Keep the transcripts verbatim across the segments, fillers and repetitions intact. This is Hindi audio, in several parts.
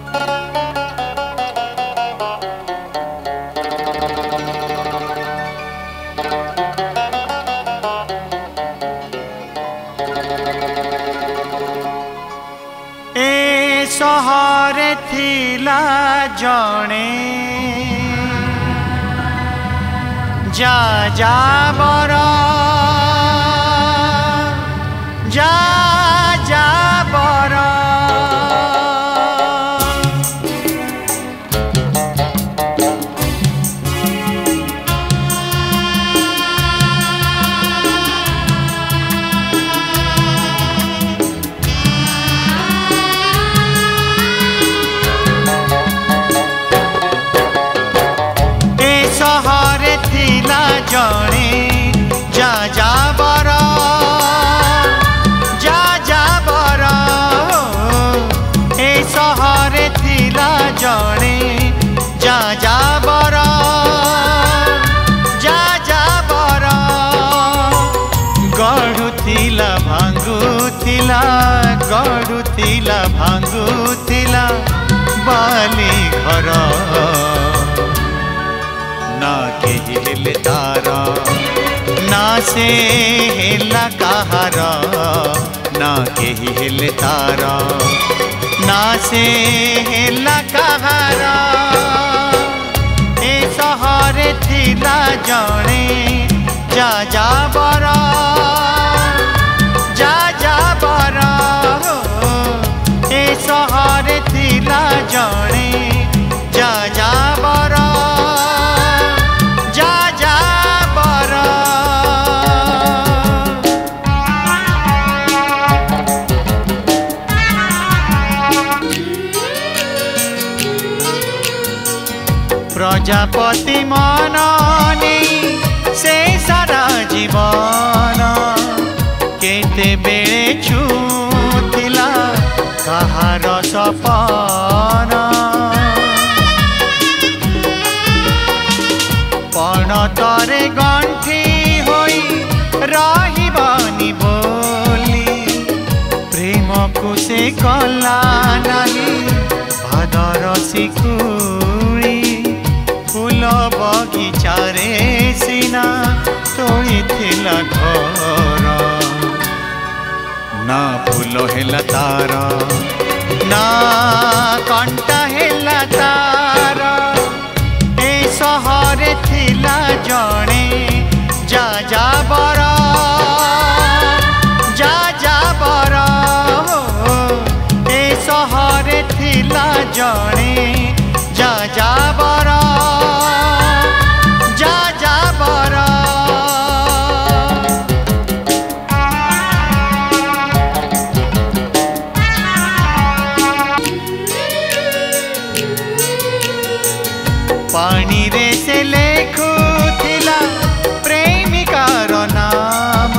सहरे थिला जणे जा जा बर जा जा बर जणे जा जा बर जा जा बर ए सहरे थिला जणे जा जा बर जा जा बर गढ़ुथिला भांगुथिला गढ़ुथिला भांगुथिला बाली घर ना केही हेले तार ना से हेला कहार ना केही हेले तार ना से हेला कहार ए सहरे थिला जणे जा जा बर जा जा बर ए सहरे थिला जणे जा जा बर प्रजापति मननी से सारा जीवन केते बेले छुथिला कहार सपन पणतरे गंठी होई रहिबनी बोली प्रेम को से कला नाही भादर सिकुड़ी फूल बगीचारे सीना तोड़ी थिला घर ना फूल हेला तार ना कंटा हेला तार ए सहरे थिला जणे जा जा बर जा जा बर ए सहरे थिला जणे जा जा बर जा जा बर पानी रे से लेखुथिला प्रेमिकार नाम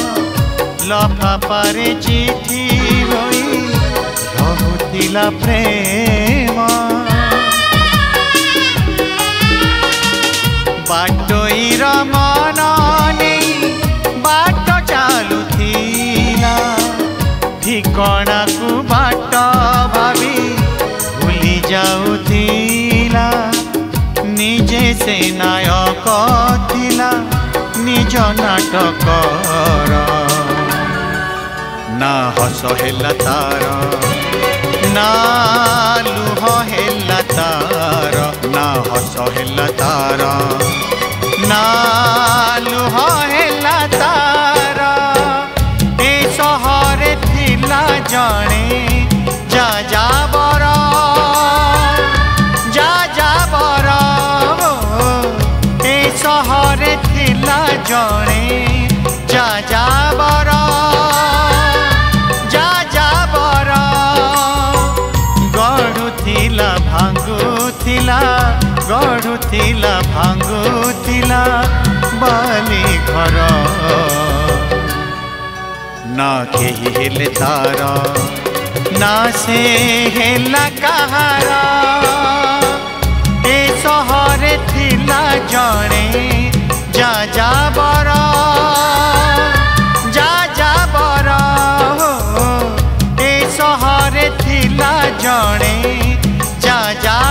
लफाफारे चिठी होई रहुथिला प्रेम बाटोईर मन नहीं बाट चालुथिला ठिकणा को बाट भावी भूली जाउथिला निजे से नायक थिला निज नाटकर ना हस हेला तार ना लुह हेला तार ना हस हेला तार ना लुह हेला तार ए सहरे थिला जणे जा जा बर जा जा बर ए सहरे थिला जणे जा जा बर जा जा बर गढ़ुथिला भांगुथिला गढ़ुथिला भांगुथिला बाली घर ना केही हेले तार ना से हेला कहार ए सहरे थिला जणे जा जा बर जा जा बर ए सहरे थिला जणे जा